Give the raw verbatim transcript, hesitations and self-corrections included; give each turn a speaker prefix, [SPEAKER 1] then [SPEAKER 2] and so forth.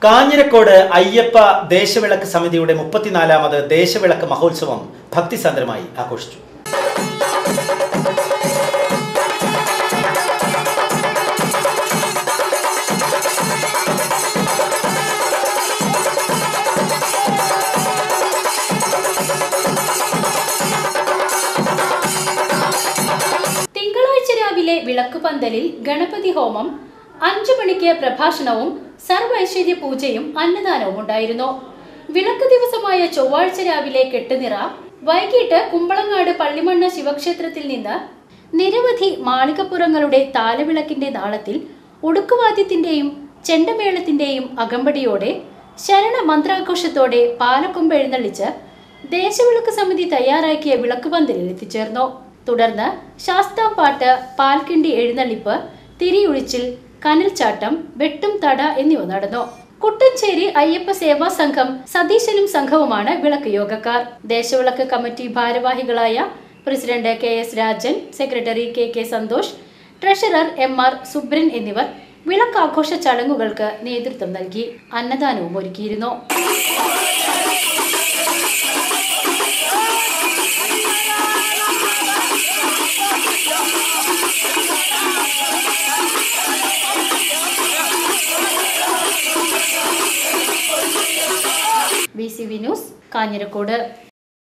[SPEAKER 1] കാഞ്ഞിരക്കോട് അയ്യപ്പ ദേശവിളക്ക് സമിതിയുടെ മുപ്പത്തിനാലാമത് ദേശവിളക്ക് മഹോത്സവം ഭക്തിസാന്ദ്രമായി ആഘോഷിച്ചു.
[SPEAKER 2] തിങ്കളാഴ്ച രാവിലെ വിളക്കുപന്തലിൽ ഗണപതി ഹോമം, അഞ്ചു മണിക്ക് പ്രഭാഷണവും സർവൈശ്വര്യ പൂജയും അന്നദാനവും ഉണ്ടായിരുന്നു. വിളക്ക് ദിവസമായ ചൊവ്വാഴ്ച രാവിലെ കെട്ടുനിറ, വൈകിട്ട് കുമ്പളങ്ങാട് പള്ളിമണ്ണ ശിവക്ഷേത്രത്തിൽ നിന്ന് നിരവധി മാളികപ്പുറങ്ങളുടെ താലവിളക്കിന്റെ നാളത്തിൽ ഉടുക്കുവാദ്യത്തിന്റെയും ചെണ്ടമേളത്തിന്റെയും അകമ്പടിയോടെ ശരണ മന്ത്രാഘോഷത്തോടെ പാലക്കൊമ്പ് എഴുന്നള്ളിച്ച് ദേശവിളക്ക് സമിതി തയ്യാറാക്കിയ വിളക്കുപന്തലിൽ എത്തിച്ചേർന്നു. തുടർന്ന് ശാസ്താംപാട്ട്, പാൽക്കിണ്ടി എഴുന്നള്ളിപ്പ്, തിരിയൊഴിച്ചിൽ, കനൽച്ചാട്ടം, വെട്ടും തട എന്നിവ നടന്നു. കുട്ടഞ്ചേരി അയ്യപ്പ സേവാ സംഘം സതീശനും സംഘവുമാണ് വിളക്ക് യോഗക്കാർ. ദേശവിളക്ക് കമ്മിറ്റി ഭാരവാഹികളായ president K S Rajan, secretary K K Santhosh, treasurer M R Subran എന്നിവർ വിളക്കാഘോഷ ചടങ്ങുകൾക്ക് നേതൃത്വം നൽകി. അന്നദാനവും ഒരുക്കിയിരുന്നു. B C V news, Kanjirakode.